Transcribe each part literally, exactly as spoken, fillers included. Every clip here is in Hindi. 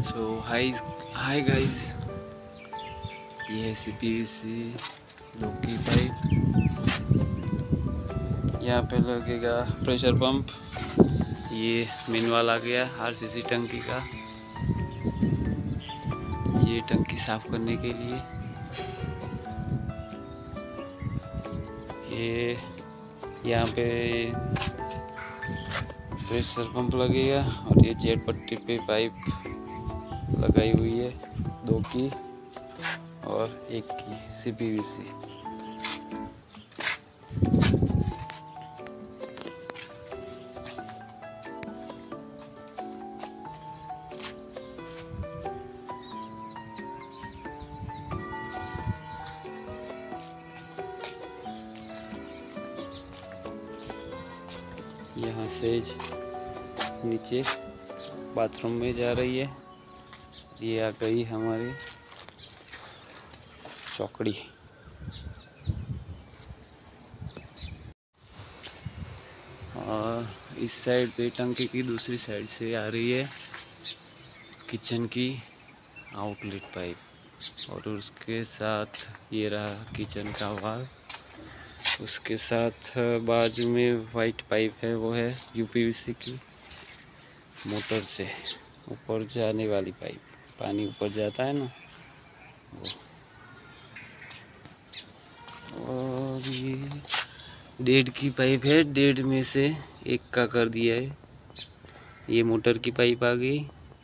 सो हाय हाय गाइस, ये है सी पी वी सी लोकी पाइप। यहाँ पे लगेगा प्रेशर पंप। ये मेनुअल आ गया आर सी सी टंकी का। ये टंकी साफ करने के लिए। ये यहाँ पे प्रेशर पंप लगेगा और ये जेट पट्टी पे पाइप लगाई हुई है, दो की और एक की सी पी वी सी। यहाँ से नीचे बाथरूम में जा रही है। ये आ गई हमारी चौकड़ी। और इस साइड पे टंकी की दूसरी साइड से आ रही है किचन की आउटलेट पाइप। और उसके साथ ये रहा किचन का वाल। उसके साथ बाजू में वाइट पाइप है, वो है यू पी वी सी की मोटर से ऊपर जाने वाली पाइप। पानी ऊपर जाता है ना वो। और ये डेढ़ की पाइप है, डेढ़ में से एक का कर दिया है। ये मोटर की पाइप आ गई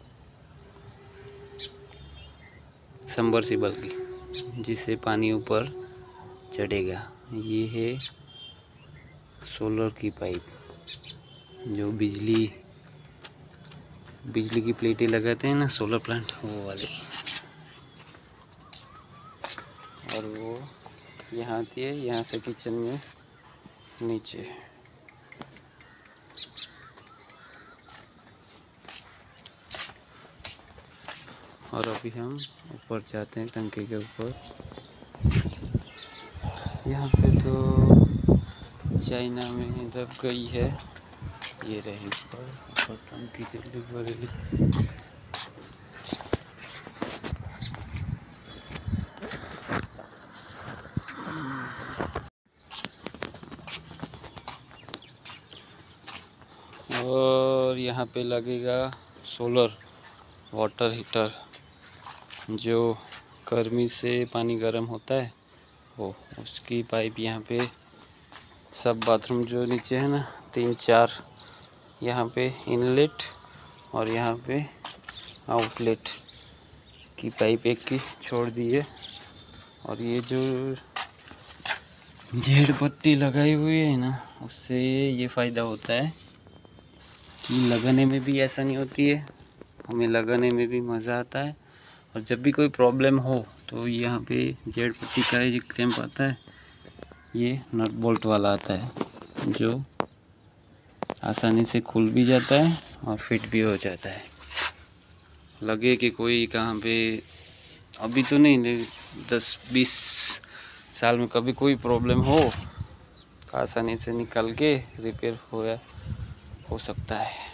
सबमर्सिबल की, जिससे पानी ऊपर चढ़ेगा। ये है सोलर की पाइप, जो बिजली बिजली की प्लेटें लगाते हैं ना सोलर प्लांट, वो वाली। और वो यहाँ आती है, यहाँ से किचन में नीचे। और अभी हम ऊपर जाते हैं टंकी के ऊपर। यहाँ पे तो चाइना में दब गई है। ये रही ऊपर ऊपर टंकी के ऊपर। और यहाँ पे लगेगा सोलर वाटर हीटर, जो गर्मी से पानी गर्म होता है वो। उसकी पाइप यहाँ पे सब बाथरूम जो नीचे है ना, तीन चार, यहाँ पे इनलेट और यहाँ पे आउटलेट की पाइप एक की छोड़ दी है। और ये जो जेड पट्टी लगाई हुई है ना, उससे ये फ़ायदा होता है कि लगाने में भी आसानी होती है, हमें लगाने में भी मज़ा आता है। और जब भी कोई प्रॉब्लम हो तो यहाँ पे जेड पट्टी का एक क्लैंप आता है, ये नट बोल्ट वाला आता है, जो आसानी से खुल भी जाता है और फिट भी हो जाता है। लगे कि कोई कहाँ पे, अभी तो नहीं, लेकिन दस बीस साल में कभी कोई प्रॉब्लम हो तो आसानी से निकल के रिपेयर हो हो सकता है।